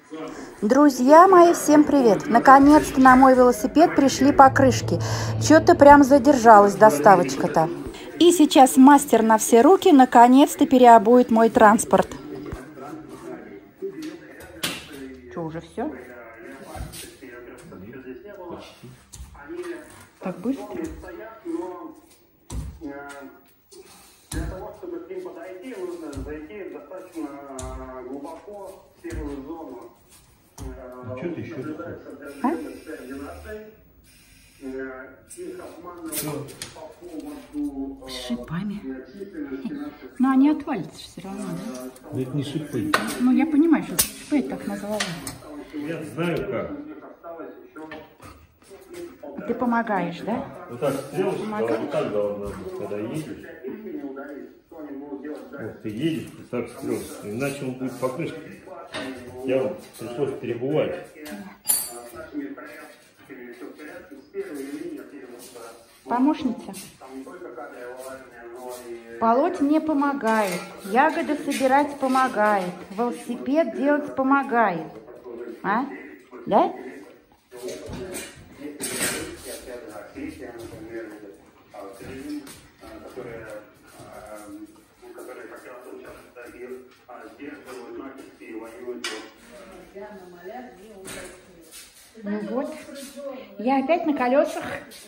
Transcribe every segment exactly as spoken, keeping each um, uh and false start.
Друзья мои, всем привет! Наконец-то на мой велосипед пришли покрышки. Что-то прям задержалась доставочка-то. И сейчас мастер на все руки наконец-то переобует мой транспорт. Что, уже все? Так быстро? Для того, чтобы к ним подойти, нужно зайти достаточно глубоко в серую зону. А что ты еще? А? Их обманывают по поводу... Шипами. Но они отвалятся все равно, да? Но это не шипы. Ну, я понимаю, что шипы так называют. Я знаю как. Ты помогаешь, да? Вот так стрелочка, вот так должна быть, когда едешь. Вот ты едешь, и так стрелочка. Иначе он будет покрышкой. Я вот пришлось перебывать. Помощница? Полоть не помогает. Ягоды собирать помогает. Велосипед делать помогает. А? Да? Ну вот, я опять на колесах.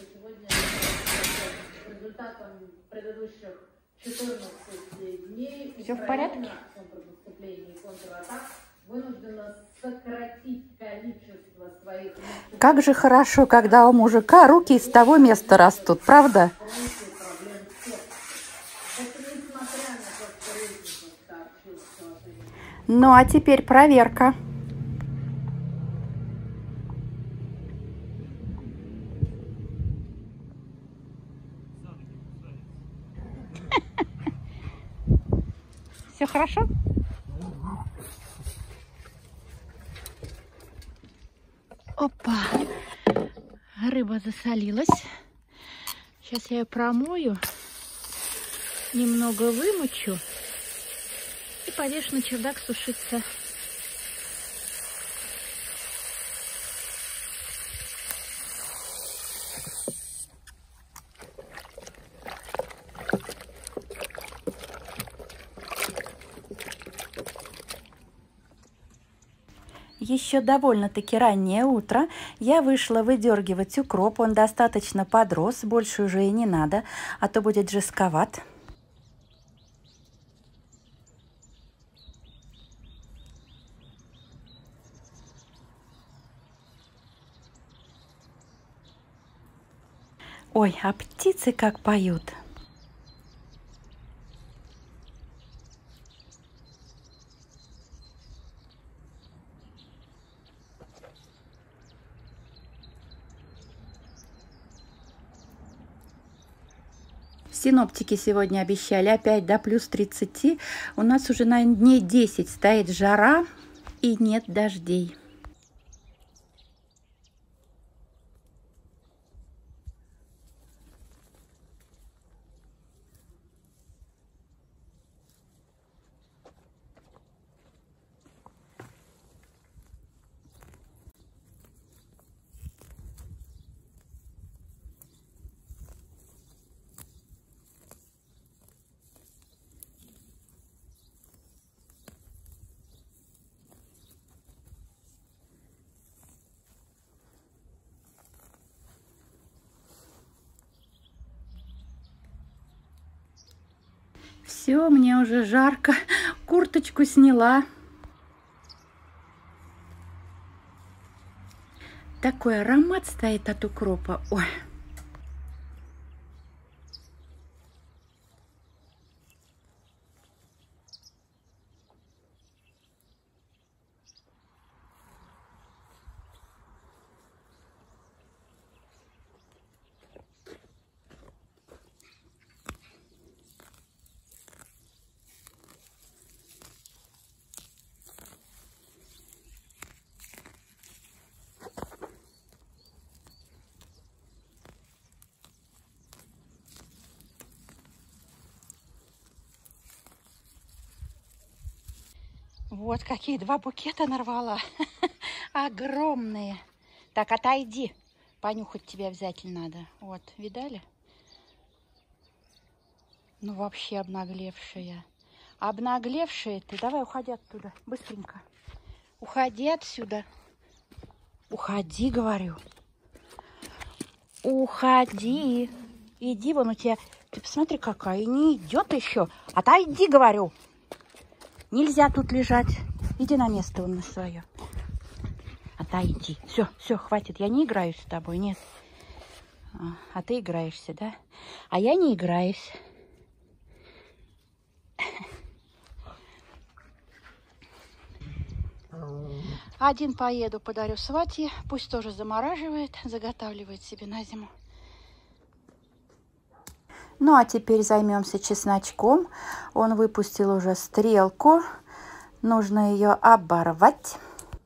Все в порядке? Как же хорошо, когда у мужика руки из того места растут, правда? Ну а теперь проверка. Все хорошо? Опа! Рыба засолилась. Сейчас я ее промою, немного вымочу и повешу на чердак сушиться. Еще довольно-таки раннее утро. Я вышла выдергивать укроп. Он достаточно подрос, больше уже и не надо, а то будет жестковат. Ой, а птицы как поют. Синоптики сегодня обещали опять до плюс тридцати. У нас уже на дней десять стоит жара и нет дождей. Все, мне уже жарко. Курточку сняла. Такой аромат стоит от укропа. Ой. Вот какие два букета нарвала. Огромные. Так, отойди. Понюхать тебе обязательно надо. Вот, видали? Ну, вообще обнаглевшая. Обнаглевшая ты. Давай, уходи оттуда. Быстренько. Уходи отсюда. Уходи, говорю. Уходи. Иди, вон у тебя... Ты посмотри, какая. И не идет еще. Отойди, говорю. Нельзя тут лежать. Иди на место вон на свое. Отойди. Все, все, хватит. Я не играюсь с тобой, нет. А, а ты играешься, да? А я не играюсь. Один поеду, подарю сватье. Пусть тоже замораживает, заготавливает себе на зиму. Ну, а теперь займемся чесночком. Он выпустил уже стрелку. Нужно ее оборвать.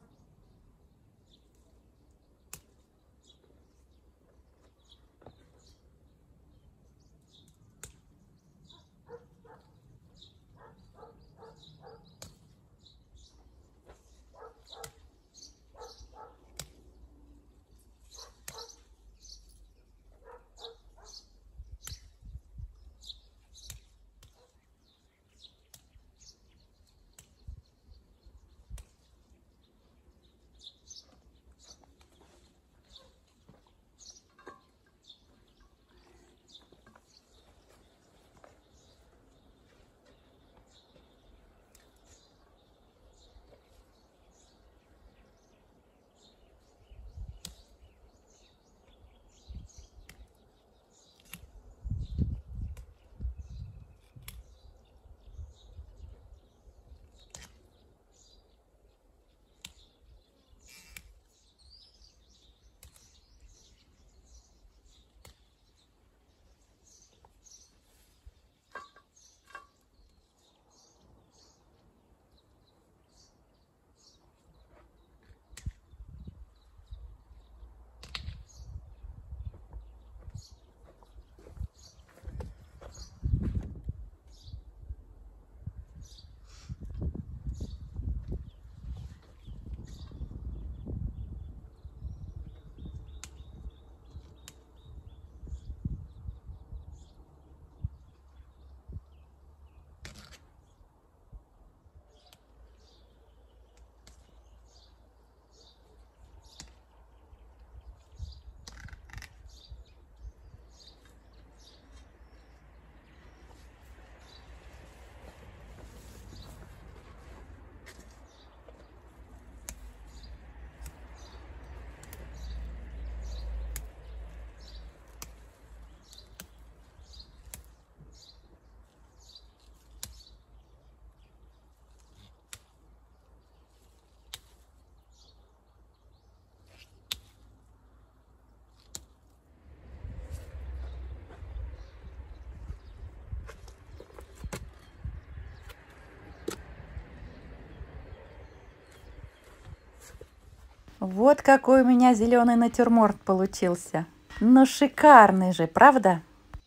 Вот какой у меня зеленый натюрморт получился. Ну, шикарный же, правда?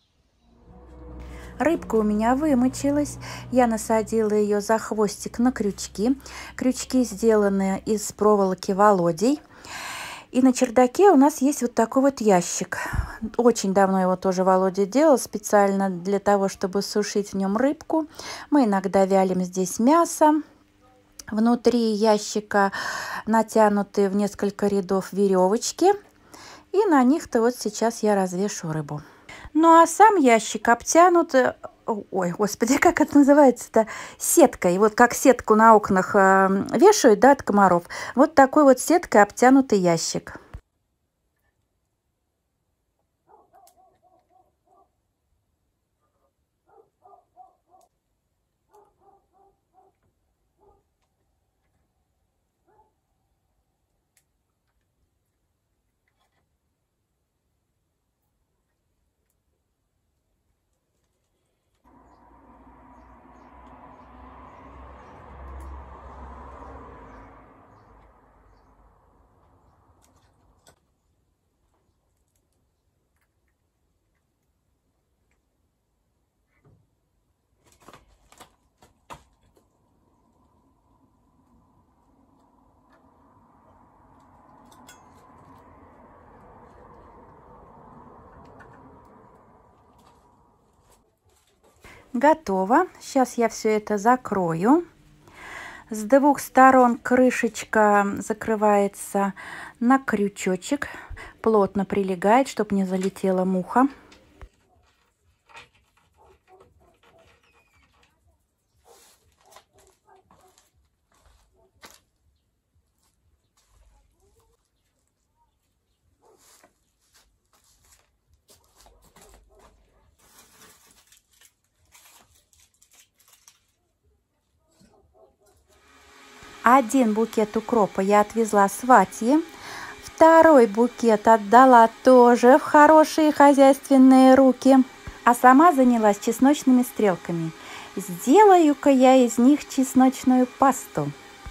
Рыбка у меня вымочилась. Я насадила ее за хвостик на крючки. Крючки сделаны из проволоки Володей. И на чердаке у нас есть вот такой вот ящик. Очень давно его тоже Володя делал, специально для того, чтобы сушить в нем рыбку. Мы иногда вялим здесь мясо. Внутри ящика натянуты в несколько рядов веревочки. И на них-то вот сейчас я развешу рыбу. Ну а сам ящик обтянут, ой, господи, как это называется-то, сеткой. Вот как сетку на окнах вешают, да, от комаров. Вот такой вот сеткой обтянутый ящик. Готово. Сейчас я все это закрою. С двух сторон крышечка закрывается на крючочек. Плотно прилегает, чтобы не залетела муха. Один букет укропа я отвезла сватье. Второй букет отдала тоже в хорошие хозяйственные руки. А сама занялась чесночными стрелками. Сделаю-ка я из них чесночную пасту.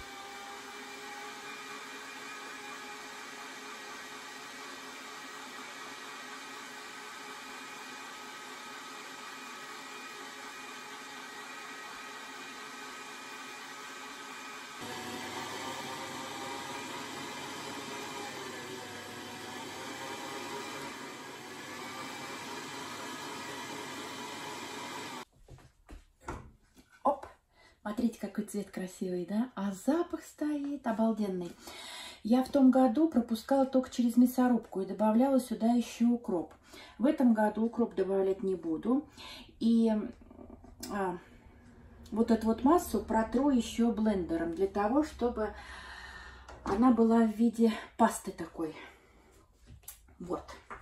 Смотрите, какой цвет красивый, да? А запах стоит обалденный. Я в том году пропускала только через мясорубку и добавляла сюда еще укроп. В этом году укроп добавлять не буду. И а, вот эту вот массу протру еще блендером, для того, чтобы она была в виде пасты такой. Вот.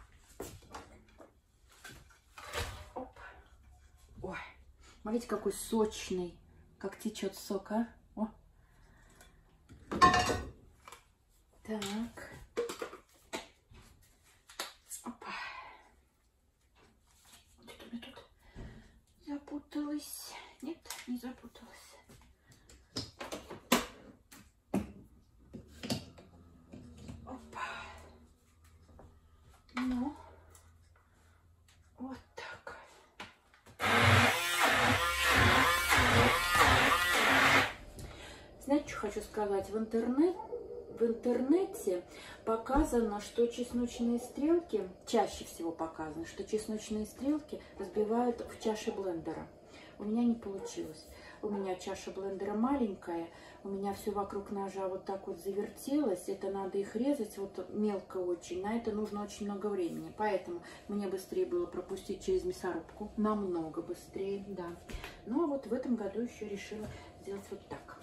Оп. Ой, смотрите, какой сочный. Как течет сок, а? О. Так. Опа. Что-то у меня тут запуталась. Нет, не запуталась. Опа. Ну. Вот так. Знаете, что хочу сказать? В, интернет, в интернете показано, что чесночные стрелки, чаще всего показано, что чесночные стрелки разбивают в чаше блендера. У меня не получилось. У меня чаша блендера маленькая, у меня все вокруг ножа вот так вот завертелось. Это надо их резать вот мелко очень, на это нужно очень много времени. Поэтому мне быстрее было пропустить через мясорубку, намного быстрее, да. Ну а вот в этом году еще решила сделать вот так.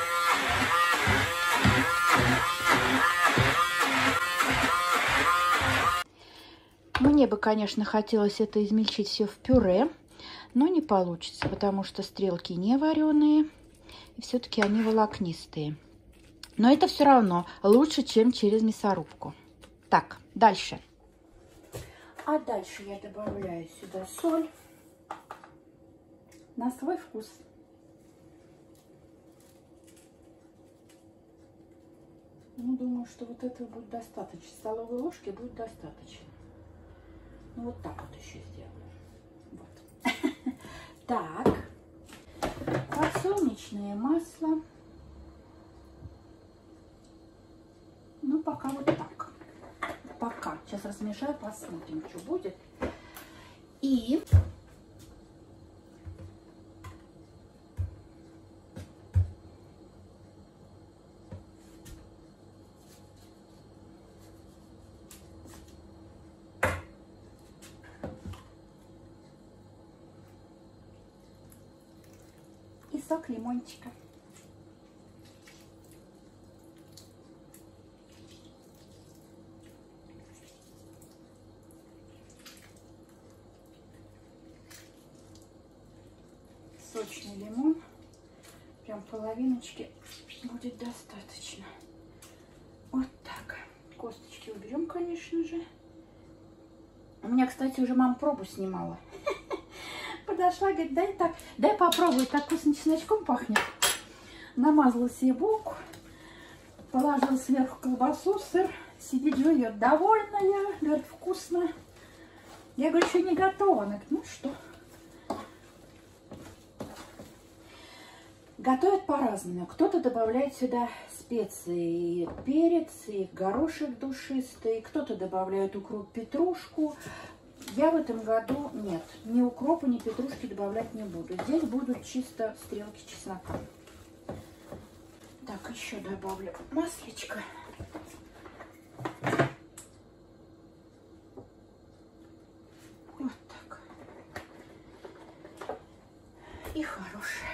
Мне бы, конечно, хотелось это измельчить все в пюре, но не получится, потому что стрелки не вареные, и все-таки они волокнистые. Но это все равно лучше, чем через мясорубку. Так, дальше. А дальше я добавляю сюда соль на свой вкус. Ну, думаю, что вот этого будет достаточно. Столовой ложки будет достаточно. Ну, вот так вот еще сделаю. Вот. Так. Подсолнечное масло. Ну, пока вот так. Пока. Сейчас размешаю, посмотрим, что будет. И... и сок лимончика. Сочный лимон. Прям половиночки будет достаточно. Вот так. Косточки уберем, конечно же. У меня, кстати, уже мама пробу снимала. Подошла, говорит, дай так, дай попробуй, так вкусно чесночком пахнет. Намазала себе булку, положила сверху колбасу, сыр, сидит, жует, довольная, говорит, вкусно. Я говорю, еще не готово. Она говорит, ну что. Готовят по-разному. Кто-то добавляет сюда специи, и перец, и горошек душистый, кто-то добавляет укроп, петрушку. Я в этом году нет, ни укропа, ни петрушки добавлять не буду. Здесь будут чисто стрелки чеснока. Так, еще добавлю маслечко. Вот так. И хорошее.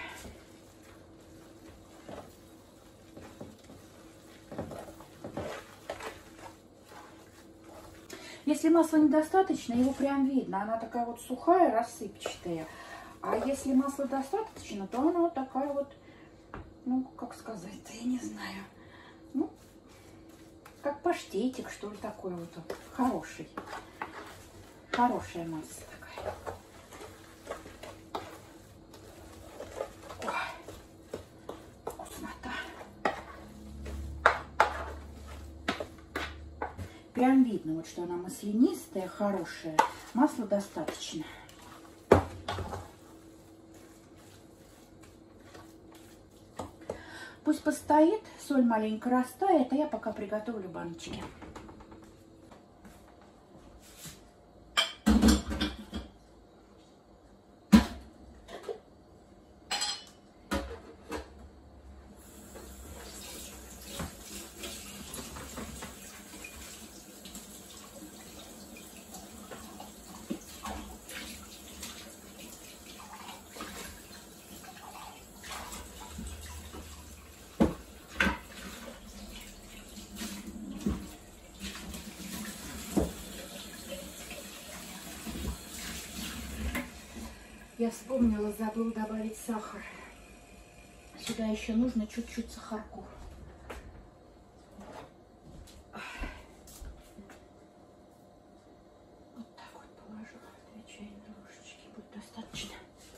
Если масла недостаточно, его прям видно. Она такая вот сухая, рассыпчатая. А если масла достаточно, то она вот такая вот, ну, как сказать-то, я не знаю. Ну, как паштетик, что ли, такой вот. Хороший. Хорошая масса такая. Ой, вкуснота. Прям видно, вот, что она маслянистая, хорошая. Масла достаточно. Пусть постоит, соль маленько растает, а я пока приготовлю баночки. Я вспомнила, забыла добавить сахар. Сюда еще нужно чуть-чуть сахарку. Вот так вот положу. Две чайные ложечки будет достаточно.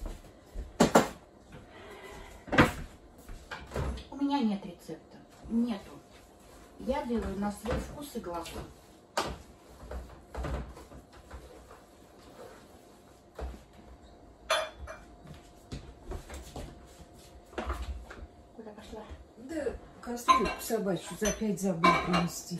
У меня нет рецепта. Нету. Я делаю на свой вкус и глаз. Да, кастрюльку собачью за пять забыл принести.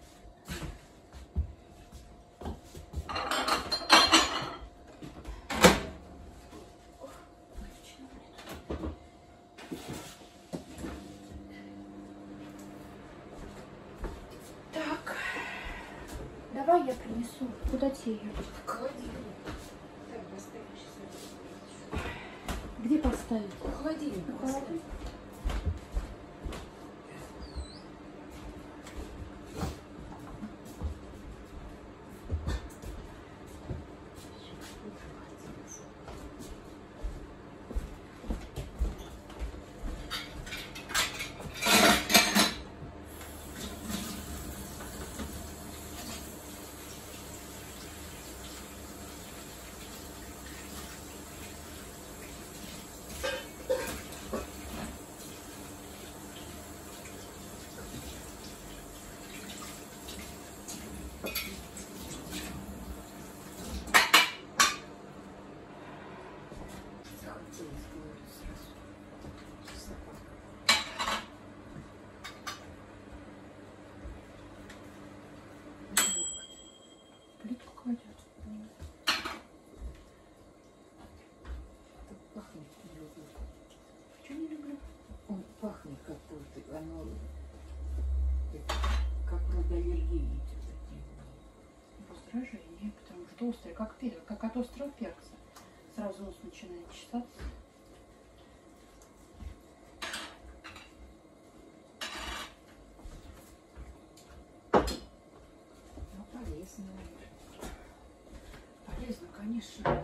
Так, давай я принесу. Куда тебе ее? В холодильник. Так, поставим сейчас. Где поставить? В холодильник. В холодильник? Плитку кладет. Пахнет не люблю. Чего не люблю? Он пахнет как будто оно как вроде аллергии идет. Раздражение, потому что острый, как перец, как от острого перца. Сразу ус начинает чесаться. Ну, полезно. Полезно, конечно.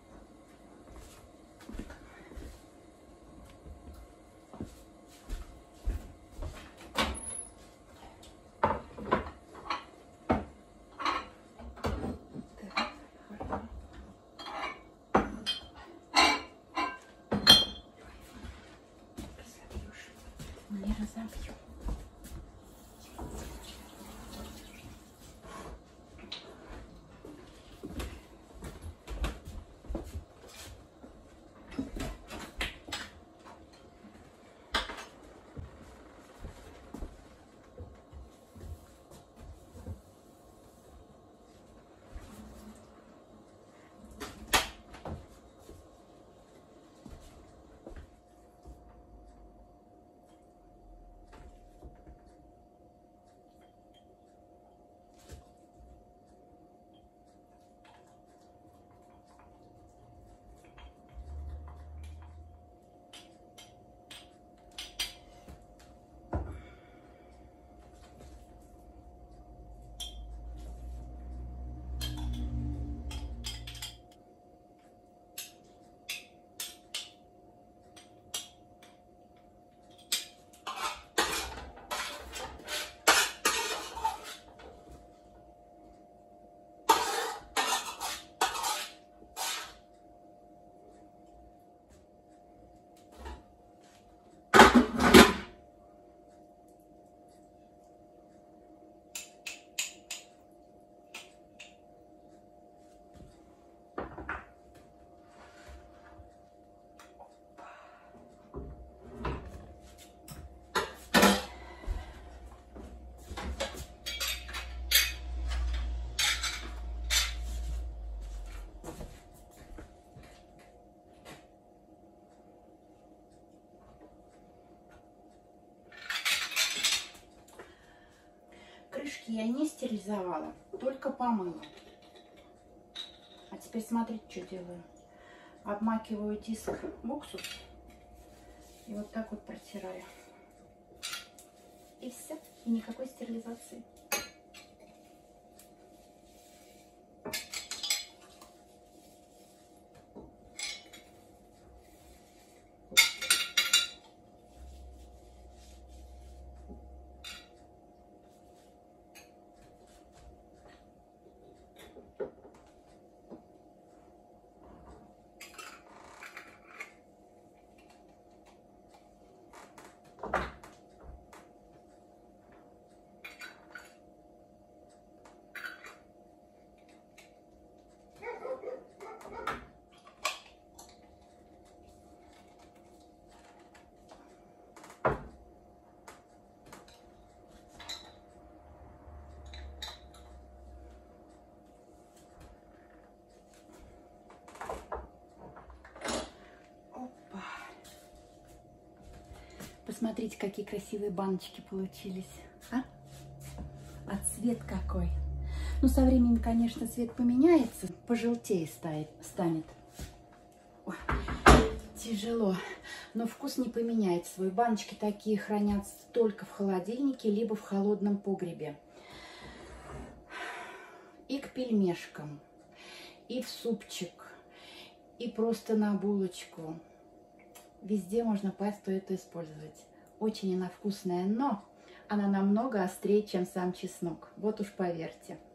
Не разобью. крышки я не стерилизовала, только помыла. А теперь смотрите, что делаю. Обмакиваю диск в уксус и вот так вот протираю. И все, и никакой стерилизации. Посмотрите, какие красивые баночки получились. А? А цвет какой. Ну, со временем, конечно, цвет поменяется, пожелтее станет. Ой, тяжело. Но вкус не поменяет свой. Баночки такие хранятся только в холодильнике, либо в холодном погребе. И к пельмешкам, и в супчик, и просто на булочку. Везде можно пасту эту использовать. Очень она вкусная, но она намного острее, чем сам чеснок. Вот уж поверьте.